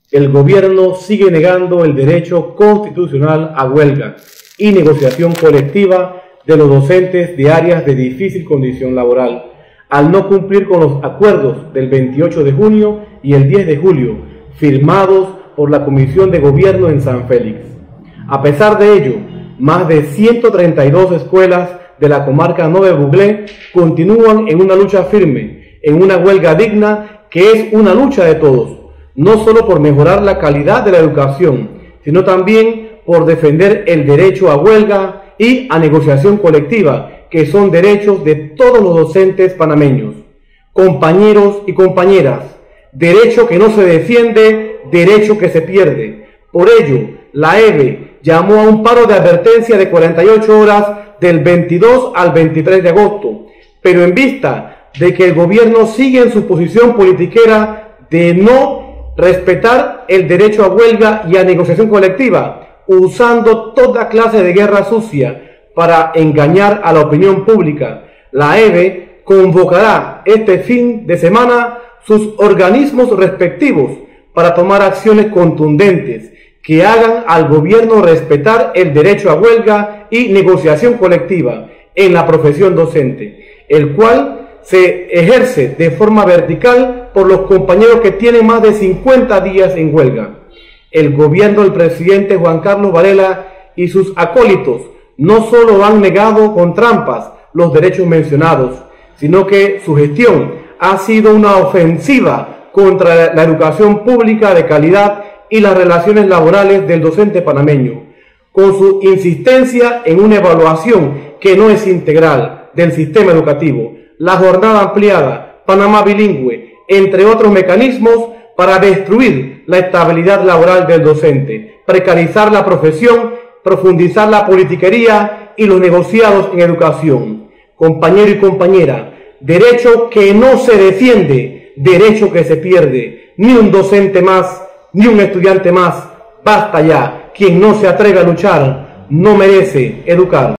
El gobierno sigue negando el derecho constitucional a huelga y negociación colectiva de los docentes de áreas de difícil condición laboral, al no cumplir con los acuerdos del 28 de junio y el 10 de julio, firmados por la Comisión de Gobierno en San Félix. A pesar de ello, más de 132 escuelas de la comarca Nove Buglé continúan en una lucha firme, en una huelga digna que es una lucha de todos, no solo por mejorar la calidad de la educación, sino también por defender el derecho a huelga y a negociación colectiva, que son derechos de todos los docentes panameños. Compañeros y compañeras, derecho que no se defiende, derecho que se pierde. Por ello, la EVE llamó a un paro de advertencia de 48 horas del 22 al 23 de agosto, pero en vista de que el gobierno sigue en su posición politiquera de no respetar el derecho a huelga y a negociación colectiva, usando toda clase de guerra sucia para engañar a la opinión pública, la EVE convocará este fin de semana sus organismos respectivos para tomar acciones contundentes que hagan al gobierno respetar el derecho a huelga y negociación colectiva en la profesión docente, el cual se ejerce de forma vertical por los compañeros que tienen más de 50 días en huelga. El gobierno del presidente Juan Carlos Varela y sus acólitos no solo han negado con trampas los derechos mencionados, sino que su gestión ha sido una ofensiva contra la educación pública de calidad y las relaciones laborales del docente panameño, con su insistencia en una evaluación que no es integral del sistema educativo, la jornada ampliada, Panamá bilingüe, entre otros mecanismos para destruir la estabilidad laboral del docente, precarizar la profesión, profundizar la politiquería y los negociados en educación. Compañero y compañera, derecho que no se defiende, derecho que se pierde. Ni un docente más, ni un estudiante más. Basta ya. Quien no se atreve a luchar no merece educar.